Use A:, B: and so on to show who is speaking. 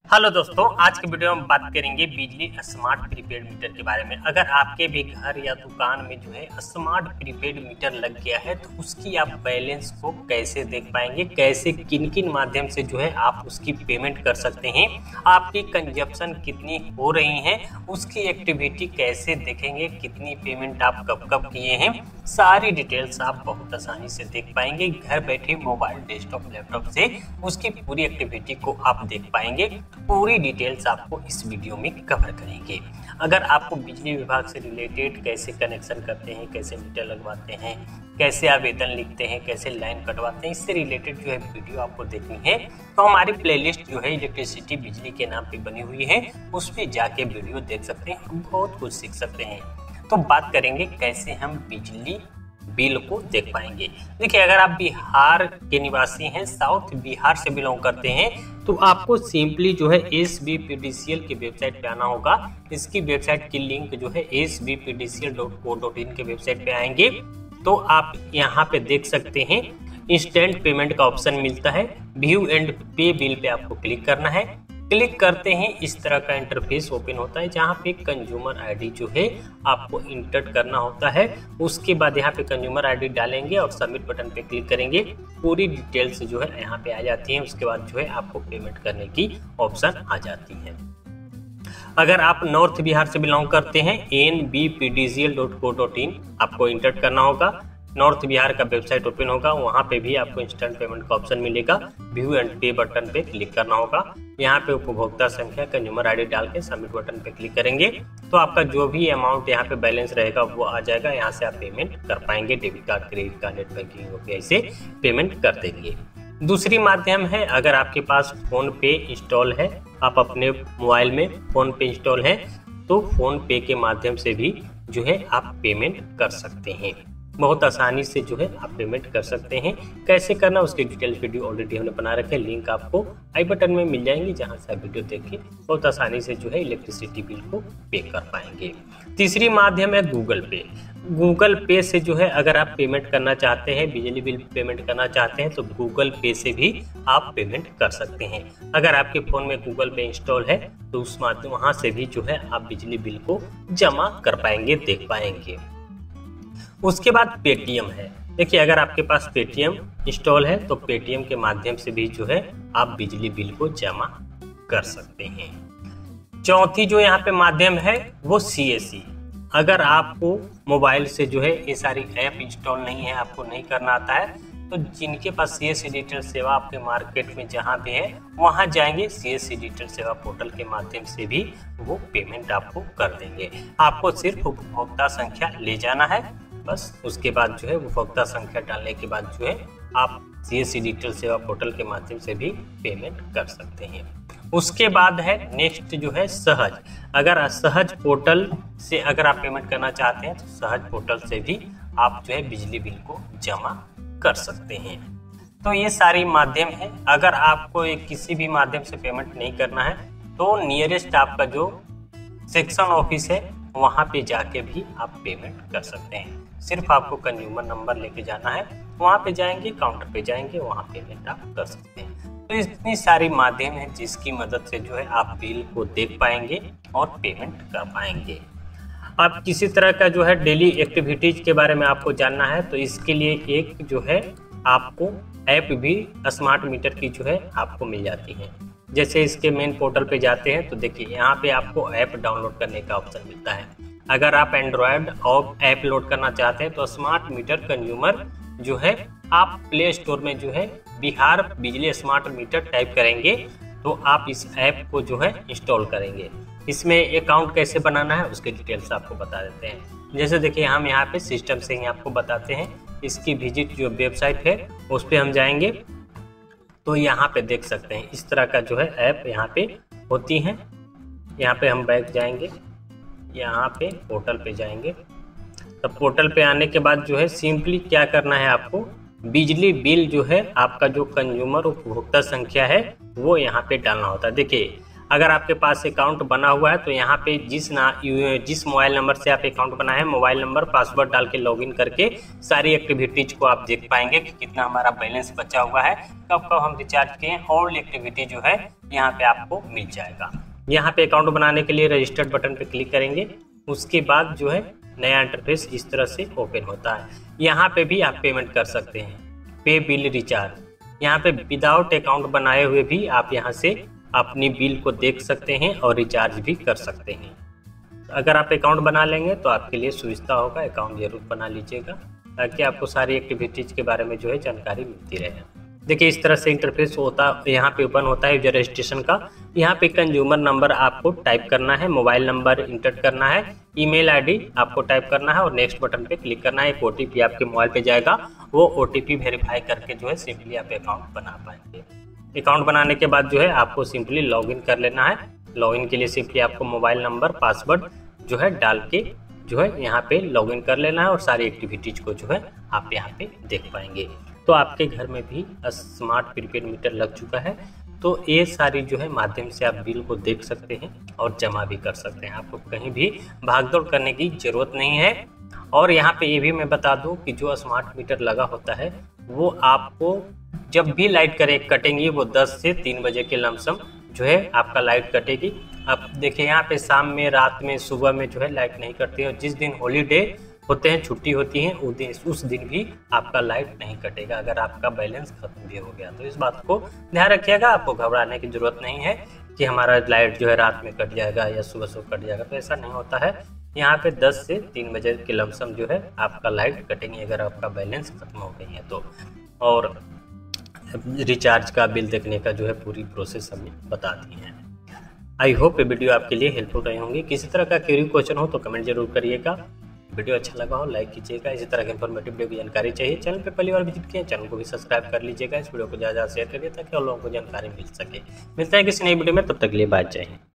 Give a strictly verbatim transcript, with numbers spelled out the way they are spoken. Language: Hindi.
A: हेलो दोस्तों, आज के वीडियो में बात करेंगे बिजली स्मार्ट प्रीपेड मीटर के बारे में। अगर आपके भी घर या दुकान में जो है स्मार्ट प्रीपेड मीटर लग गया है तो उसकी आप बैलेंस को कैसे देख पाएंगे, कैसे किन किन माध्यम से जो है आप उसकी पेमेंट कर सकते हैं, आपकी कंजप्शन कितनी हो रही है, उसकी एक्टिविटी कैसे देखेंगे, कितनी पेमेंट आप कब कब किए हैं, सारी डिटेल्स आप बहुत आसानी से देख पाएंगे। घर बैठे मोबाइल, डेस्कटॉप, लैपटॉप से उसकी पूरी एक्टिविटी को आप देख पाएंगे। पूरी डिटेल्स आपको इस वीडियो में कवर करेंगे। अगर आपको बिजली विभाग से रिलेटेड कैसे कनेक्शन करते हैं, कैसे मीटर लगवाते हैं, कैसे आवेदन लिखते हैं, कैसे लाइन कटवाते हैं, इससे रिलेटेड जो है वीडियो आपको देखनी है तो हमारी प्लेलिस्ट जो है इलेक्ट्रिसिटी बिजली के नाम पे बनी हुई है, उस पर जाके वीडियो देख सकते हैं, हम बहुत कुछ सीख सकते हैं। तो बात करेंगे कैसे हम बिजली बिल को देख पाएंगे। देखिए, अगर आप बिहार के निवासी हैं, साउथ बिहार से बिलोंग करते हैं, तो आपको सिंपली जो है S B P D C L की वेबसाइट पे आना होगा। इसकी वेबसाइट की लिंक जो है S B P D C L dot co dot in के वेबसाइट पे आएंगे तो आप यहाँ पे देख सकते हैं इंस्टेंट पेमेंट का ऑप्शन मिलता है। व्यू एंड पे बिल पे आपको क्लिक करना है। क्लिक करते हैं इस तरह का इंटरफेस ओपन होता है, जहाँ पे कंज्यूमर आईडी जो है आपको इंटर करना होता है। उसके बाद यहाँ पे कंज्यूमर आईडी डालेंगे और सबमिट बटन पे क्लिक करेंगे। पूरी डिटेल्स जो है यहाँ पे आ जाती हैं। उसके बाद जो है आपको पेमेंट करने की ऑप्शन आ जाती है। अगर आप नॉर्थ बिहार से बिलोंग करते हैं, N B P D C L dot co dot in आपको इंटर करना होगा। नॉर्थ बिहार का वेबसाइट ओपन होगा, वहाँ पे भी आपको इंस्टेंट पेमेंट का ऑप्शन मिलेगा। व्यू एंड पे बटन पे क्लिक करना होगा। यहाँ पे उपभोक्ता संख्या, कंज्यूमर आईडी डाल के सबमिट बटन पे क्लिक करेंगे तो आपका जो भी अमाउंट यहाँ पे बैलेंस रहेगा वो आ जाएगा। यहाँ से आप पेमेंट कर पाएंगे। Debit card, credit card, net banking हो गया, इसे पेमेंट कर देंगे। दूसरी माध्यम है, अगर आपके पास फोन पे इंस्टॉल है, आप अपने मोबाइल में फोन पे इंस्टॉल है तो फोन पे के माध्यम से भी जो है आप पेमेंट कर सकते हैं। बहुत आसानी से जो है आप पेमेंट कर सकते हैं। कैसे करना उसकी डिटेल्स वीडियो ऑलरेडी हमने बना रखे हैं, लिंक आपको आई बटन में मिल जाएंगी, जहां से आप वीडियो देख के बहुत आसानी से जो है इलेक्ट्रिसिटी बिल को पे कर पाएंगे। तीसरी माध्यम है गूगल पे। गूगल पे से जो है अगर आप पेमेंट करना चाहते हैं, बिजली बिल पेमेंट करना चाहते हैं तो गूगल पे से भी आप पेमेंट कर सकते हैं। अगर आपके फ़ोन में गूगल पे इंस्टॉल है तो उस माध्यम वहाँ से भी जो है आप बिजली बिल को जमा कर पाएंगे, देख पाएंगे। उसके बाद पेटीएम है। देखिए, अगर आपके पास पेटीएम इंस्टॉल है तो पेटीएम के माध्यम से भी जो है आप बिजली बिल को जमा कर सकते हैं। चौथी जो यहाँ पे माध्यम है वो सी एस सी। अगर आपको मोबाइल से जो है ये सारी ऐप इंस्टॉल नहीं है, आपको नहीं करना आता है, तो जिनके पास सी एस सी डिजिटल सेवा आपके मार्केट में जहाँ भी है वहाँ जाएंगे, सी एस सी डिजिटल सेवा पोर्टल के माध्यम से भी वो पेमेंट आपको कर देंगे। आपको सिर्फ उपभोक्ता संख्या ले जाना है बस। उसके बाद जो है उपभोक्ता संख्या डालने के बाद जो है आप सी एस सी डिजिटल सेवा पोर्टल के माध्यम से भी पेमेंट कर सकते हैं। उसके बाद है नेक्स्ट जो है सहज। अगर सहज पोर्टल से अगर आप पेमेंट करना चाहते हैं तो सहज पोर्टल से भी आप जो है बिजली बिल को जमा कर सकते हैं। तो ये सारी माध्यम है। अगर आपको एक किसी भी माध्यम से पेमेंट नहीं करना है तो नियरेस्ट आपका जो सेक्शन ऑफिस है वहाँ पे जाके भी आप पेमेंट कर सकते हैं। सिर्फ आपको कंज्यूमर नंबर लेके जाना है, वहाँ पे जाएंगे, काउंटर पे जाएंगे, वहाँ पेमेंट आप कर सकते हैं। तो इतनी सारी माध्यम है जिसकी मदद से जो है आप बिल को देख पाएंगे और पेमेंट कर पाएंगे। अब किसी तरह का जो है डेली एक्टिविटीज के बारे में आपको जानना है तो इसके लिए एक जो है आपको ऐप भी स्मार्ट मीटर की जो है आपको मिल जाती है। जैसे इसके मेन पोर्टल पे जाते हैं तो देखिए यहाँ पे आपको ऐप डाउनलोड करने का ऑप्शन मिलता है। अगर आप एंड्रॉयड और ऐप लोड करना चाहते हैं तो स्मार्ट मीटर कंज्यूमर जो है आप प्ले स्टोर में जो है बिहार बिजली स्मार्ट मीटर टाइप करेंगे तो आप इस ऐप को जो है इंस्टॉल करेंगे। इसमें अकाउंट कैसे बनाना है उसके डिटेल्स आपको बता देते हैं। जैसे देखिए, हम यहाँ पे सिस्टम से ही आपको बताते हैं। इसकी विजिट जो वेबसाइट है उस पर हम जाएंगे तो यहाँ पे देख सकते हैं इस तरह का जो है ऐप यहाँ पे होती है। यहाँ पे हम बैक जाएंगे, यहाँ पे पोर्टल पे जाएंगे। तो पोर्टल पे आने के बाद जो है सिंपली क्या करना है, आपको बिजली बिल जो है आपका जो कंज्यूमर उपभोक्ता संख्या है वो यहाँ पे डालना होता है। देखिए, अगर आपके पास अकाउंट बना हुआ है तो यहाँ पे जिस ना जिस मोबाइल नंबर से आप अकाउंट बनाए हैं, मोबाइल नंबर पासवर्ड डाल के लॉगिन करके सारी एक्टिविटीज को आप देख पाएंगे कि कितना हमारा बैलेंस बचा हुआ है, कब कब हम रिचार्ज किए, ऑल एक्टिविटी जो है यहाँ पे आपको मिल जाएगा। यहाँ पे अकाउंट बनाने के लिए रजिस्टर्ड बटन पे क्लिक करेंगे, उसके बाद जो है नया इंटरफेस इस तरह से ओपन होता है। यहाँ पे भी आप पेमेंट कर सकते हैं, पे बिल रिचार्ज। यहाँ पे विदाउट अकाउंट बनाए हुए भी आप यहाँ से अपनी बिल को देख सकते हैं और रिचार्ज भी कर सकते हैं। अगर आप अकाउंट बना लेंगे तो आपके लिए सुविधा होगा, अकाउंट जरूर बना लीजिएगा ताकि आपको सारी एक्टिविटीज के बारे में जो है जानकारी मिलती रहे। देखिए इस तरह से इंटरफेस होता यहाँ पे ओपन होता है यूजर रजिस्ट्रेशन का। यहाँ पे कंज्यूमर नंबर आपको टाइप करना है, मोबाइल नंबर इंटर करना है, ईमेल आईडी आपको टाइप करना है और नेक्स्ट बटन पे क्लिक करना है। एक ओटीपी आपके मोबाइल पे जाएगा, वो ओटीपी वेरीफाई करके जो है सिंपली आप अकाउंट बना पाएंगे। अकाउंट बनाने के बाद जो है आपको सिंपली लॉगिन कर लेना है। लॉगिन के लिए सिंपली आपको मोबाइल नंबर पासवर्ड जो है डाल के जो है यहाँ पे लॉगिन कर लेना है और सारी एक्टिविटीज को जो है आप यहाँ पे देख पाएंगे। तो आपके घर में भी स्मार्ट प्रीपेड मीटर लग चुका है, तो ये सारी जो है माध्यम से आप बिल को देख सकते हैं और जमा भी कर सकते हैं। आपको कहीं भी भागदौड़ करने की जरूरत नहीं है। और यहाँ पे ये भी मैं बता दूं कि जो स्मार्ट मीटर लगा होता है वो आपको जब भी लाइट करे कटेंगी, वो दस से तीन बजे के लमसम जो है आपका लाइट कटेगी। अब देखिए यहाँ पे शाम में, रात में, सुबह में जो है लाइट नहीं कटती है। और जिस दिन हॉलीडे होते हैं, छुट्टी होती है, उस दिन उस दिन भी आपका लाइट नहीं कटेगा अगर आपका बैलेंस खत्म भी हो गया। तो इस बात को ध्यान रखिएगा, आपको घबराने की जरूरत नहीं है कि हमारा लाइट जो है रात में कट जाएगा या सुबह सुबह कट जाएगा, तो ऐसा नहीं होता है। यहाँ पे दस से तीन बजे के लमसम जो है आपका लाइट कटेंगे अगर आपका बैलेंस खत्म हो गई है तो। और रिचार्ज का बिल देखने का जो है पूरी प्रोसेस हमने बता दी है। आई होप ये वीडियो आपके लिए हेल्पफुल रही होंगी। किसी तरह का क्वेरी क्वेश्चन हो तो कमेंट जरूर करिएगा। वीडियो अच्छा लगा हो लाइक कीजिएगा। इसी तरह की इन्फॉर्मेटिव वीडियो की जानकारी चाहिए, चैनल पे पहली बार विजिट किए चैनल को भी सब्सक्राइब कर लीजिएगा। इस वीडियो को ज़्यादा शेयर करिए ताकि और लोगों को जानकारी मिल सके। मिलता है किसी नई वीडियो में, तब तक के लिए बाय, जय हिंद।